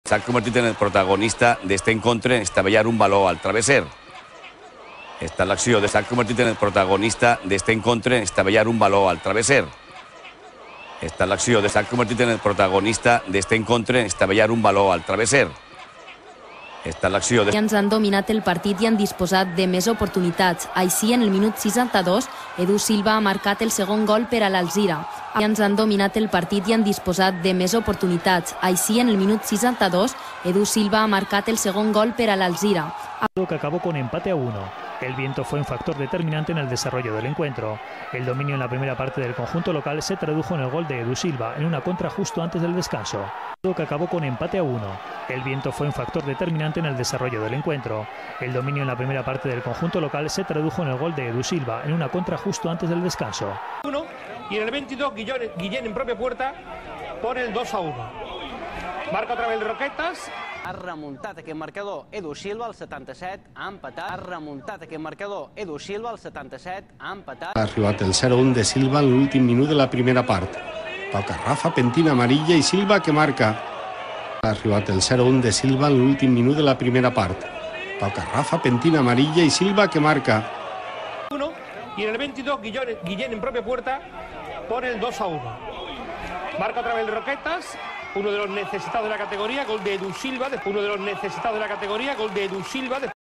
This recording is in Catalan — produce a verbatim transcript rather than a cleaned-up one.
S'ha convertit en el protagonista d'este encontre en estavellar un baló al travesser. Esta és l'acció de s'ha convertit en el protagonista d'este encontre en estavellar un baló al travesser. Esta és l'acció de s'ha convertit en el protagonista d'este encontre en estavellar un baló al travesser. Esta és l'acció de... Ens han dominat el partit i han disposat de més oportunitats. Així, en el minut seixanta-dos, Edu Silva ha marcat el segon gol per a l'Alzira. Ens han dominat el partit i han disposat de més oportunitats. Així, en el minut seixanta-dos, Edu Silva ha marcat el segon gol per a l'Alzira. Que acabó con empate a uno. El viento fue un factor determinante en el desarrollo del encuentro. El dominio en la primera parte del conjunto local se tradujo en el gol de Edu Silva en una contra justo antes del descanso. Que acabó con empate a uno. El viento fue un factor determinante en el desarrollo del encuentro. El dominio en la primera parte del conjunto local se tradujo en el gol de Edu Silva en una contra justo antes del descanso. uno y en el veintidós Guillén, Guillén en propia puerta pone el dos a uno. Marca otra vez el Roquetas. Ha remuntat aquest marcador Edu Silva al setanta-set, ha empatat. Ha remuntat aquest marcador Edu Silva al setanta-set, ha empatat. Ha arribat el zero a un de Silva en l'últim minut de la primera part. Toca Rafa, pentina amarilla i Silva que marca. Ha arribat el zero a un de Silva en l'últim minut de la primera part. Toca Rafa, pentina amarilla i Silva que marca. uno y en el veintidós Guillén, Guillén en propia puerta pone el dos a uno. Marca otra vez el Roquetas. Uno de los necesitados de la categoría, gol de Edu Silva, uno de los necesitados de la categoría, gol de Edu Silva.